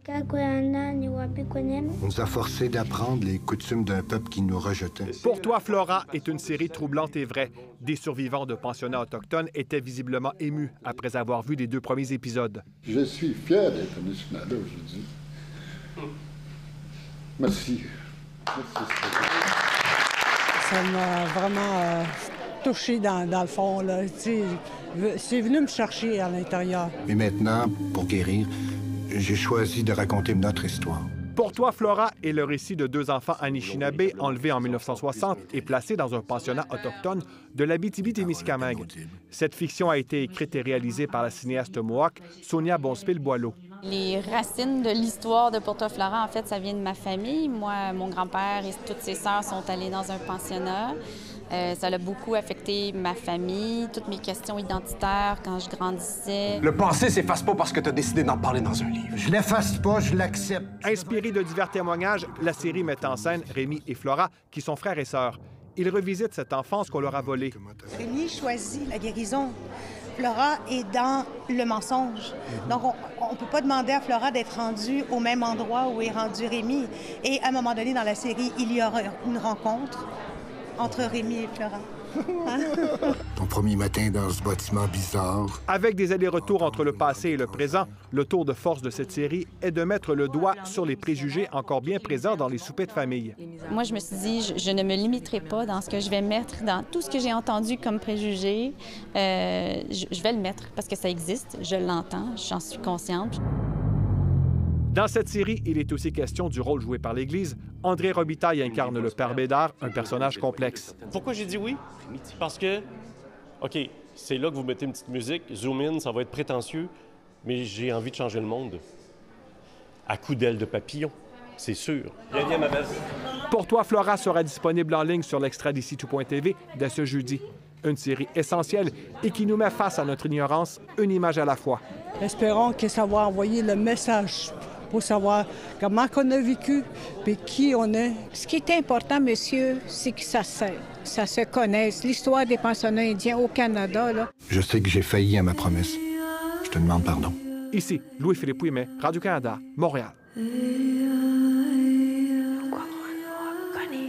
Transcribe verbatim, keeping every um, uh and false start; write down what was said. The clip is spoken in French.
On nous a forcés d'apprendre les coutumes d'un peuple qui nous rejetait. Pour toi, Flora est une série troublante et vraie. Des survivants de pensionnats autochtones étaient visiblement émus après avoir vu les deux premiers épisodes. Je suis fier d'être venu ce matin aujourd'hui. Merci. Merci. Ça m'a vraiment euh, touché dans, dans le fond, là. C'est venu me chercher à l'intérieur. Mais maintenant, pour guérir, j'ai choisi de raconter notre histoire. Pour toi, Flora est le récit de deux enfants Anishinaabe enlevés en mille neuf cent soixante et placés dans un pensionnat autochtone de l'Abitibi-Témiscamingue. Cette fiction a été écrite et réalisée par la cinéaste mohawk Sonia Bonspil-Boileau. Les racines de l'histoire de Pour toi, Flora, en fait, ça vient de ma famille. Moi, mon grand-père et toutes ses sœurs sont allés dans un pensionnat. Euh, ça a beaucoup affecté ma famille, toutes mes questions identitaires quand je grandissais. Le passé s'efface pas parce que tu as décidé d'en parler dans un livre. Je l'efface pas, je l'accepte. Inspiré de divers témoignages, la série met en scène Rémi et Flora, qui sont frères et sœurs. Ils revisitent cette enfance qu'on leur a volée. Rémi choisit la guérison. Flora est dans le mensonge. Donc, on ne peut pas demander à Flora d'être rendue au même endroit où est rendu Rémi. Et à un moment donné, dans la série, il y aura une rencontre entre Rémi et Flora. Hein? Ton premier matin dans ce bâtiment bizarre. Avec des allers-retours entre le passé et le présent, le tour de force de cette série est de mettre le doigt sur les préjugés encore bien présents dans les soupers de famille. Moi, je me suis dit, je, je ne me limiterai pas dans ce que je vais mettre, dans tout ce que j'ai entendu comme préjugés. Euh, je, je vais le mettre parce que ça existe, je l'entends, j'en suis consciente. Dans cette série, il est aussi question du rôle joué par l'Église. André Robitaille incarne le père Bédard, un personnage complexe. Pourquoi j'ai dit oui? Parce que, OK, c'est là que vous mettez une petite musique, zoom in, ça va être prétentieux, mais j'ai envie de changer le monde. À coups d'ailes de papillon, c'est sûr. Viens, viens, ma belle. Pour toi, Flora sera disponible en ligne sur l'extrait d'ici tout point T V dès ce jeudi. Une série essentielle et qui nous met face à notre ignorance, une image à la fois. Espérons que ça va envoyer le message pour savoir comment on a vécu et qui on est. Ce qui est important, monsieur, c'est que ça se, ça se connaisse. L'histoire des pensionnats indiens au Canada, là. Je sais que j'ai failli à ma promesse. Je te demande pardon. Ici, Louis-Philippe Ouimet, Radio-Canada, Montréal.